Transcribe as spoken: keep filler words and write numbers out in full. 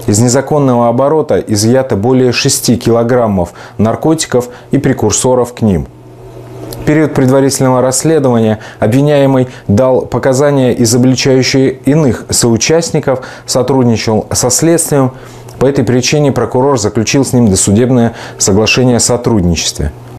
Из незаконного оборота изъято более шести килограммов наркотиков и прекурсоров к ним. В период предварительного расследования обвиняемый дал показания, изобличающие иных соучастников, сотрудничал со следствием. По этой причине прокурор заключил с ним досудебное соглашение о сотрудничестве.